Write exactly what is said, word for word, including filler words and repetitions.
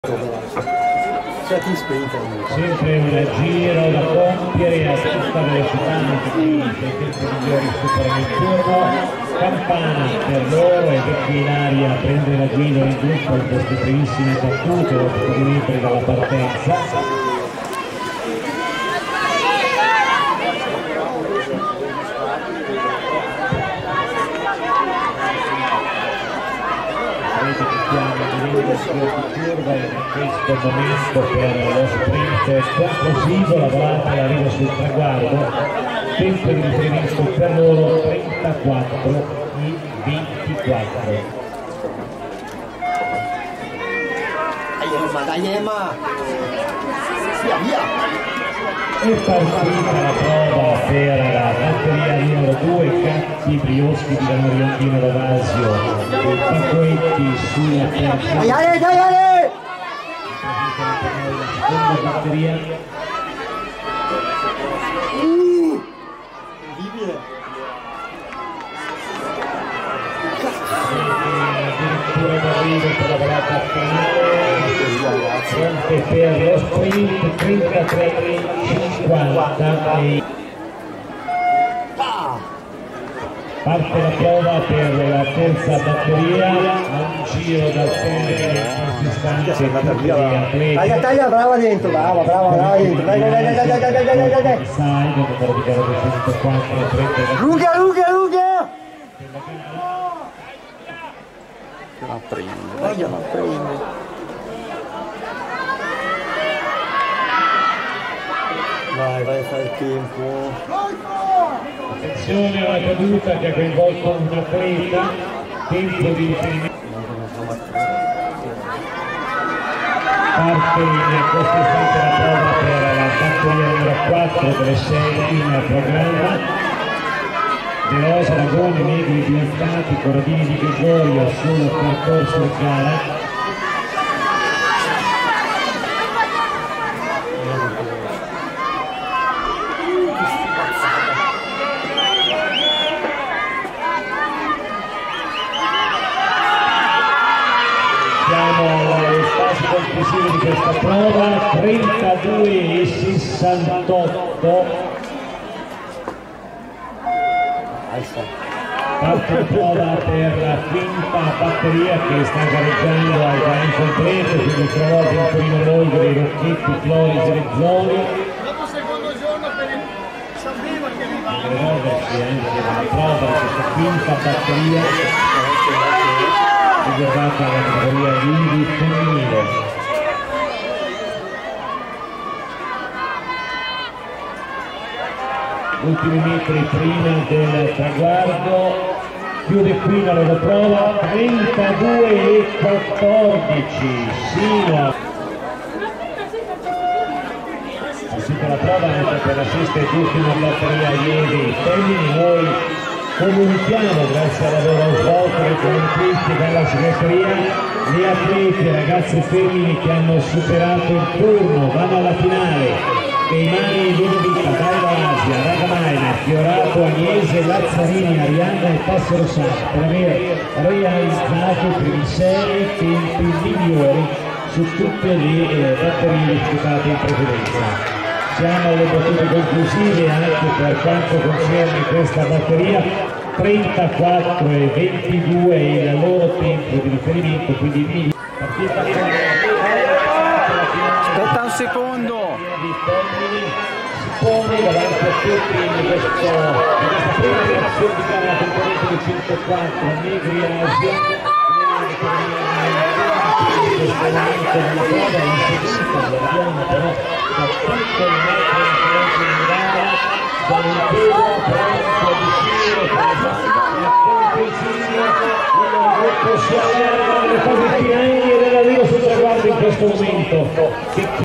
Sempre un giro da compiere a tutta velocità, anche qui i tempi migliori superano il turno. Campana per loro e Vecchia in aria a prendere la guida in gruppo in queste primissime battute dopo pochi metri dalla partenza. Curva in questo momento per lo sprint conclusivo, la volata arriva sul traguardo, tempo di riferimento per loro trentaquattro e ventiquattro. Dai Emma, dai Emma! Via, via! È partita la prova per la batteria numero due, Catti Brioschi di Lanoriondino Rovasio e Pacoetti sulla terza. Dai Ale, dai Ale! La seconda batteria. Uh! Incredibile! Addirittura in arrivo per la volata finale. Pronte per lo sprint, trentatré cinquanta e parte la prova per la terza batteria a un giro dal termine consistente di atleti. Taglia, taglia, brava dentro, brava, brava, brava dentro, dai, dai, dai, dai, dai, dai, dai, dai, dai. Sai, numero di gara duecentoquattro, trenta. Lunga, lunga, lunga! La prende, la prende. Vai, vai a fare il tempo. Attenzione alla caduta che ha coinvolto un atleta, tempo di riferimento. Parte in questo istante la prova per la batteria numero quattro delle sei in programma. De Rosa, Ragone, Negri, Bianstati, Corradini di Gregorio sul percorso di gara. Siamo alle fasi conclusive di questa prova, trentadue e sessantotto. Parte la prova per la quinta batteria che sta gareggiando al gran completo, quindi trovò Venturino Molgari, Rocchetti, Floris e Rezzoni. Dopo secondo giorno per il sapeva che arrivava. Rivolversi anche alla prova di questa quinta batteria riservata alla categoria Indivi femminile. Ultimi metri prima del traguardo, chiude qui la loro prova, trentadue e quattordici, Sino. Partita la prova anche per la sesta e ultima batteria ieri femmini. Noi comunichiamo, grazie al lavoro svolto dai commentisti della segreteria, gli atleti e ragazze femmine che hanno superato il turno, vanno alla finale. Keimani, Ludovica, Daila Asia, Ragamaina, Fiorato, Agnese, Lazzarini, Arianna e Passero Santo per aver realizzato i primi sei tempi migliori su tutte le eh, batterie disputate in precedenza. Siamo alle battute conclusive anche per quanto concerne questa batteria, trentaquattro e ventidue il loro tempo di riferimento, quindi partita con aspetta un secondo. Si pone davanti a tutti in questo, in questa prima reazione di gara componente del centoquattro Negri Asia. Questo momento della prova è inseguita, lo vediamo però da tutto il metro di differenza in gara, da un piede pronto a uscire per la conclusione del gruppo si allarga le fasi finali dell'arrivo sul traguardo in questo momento.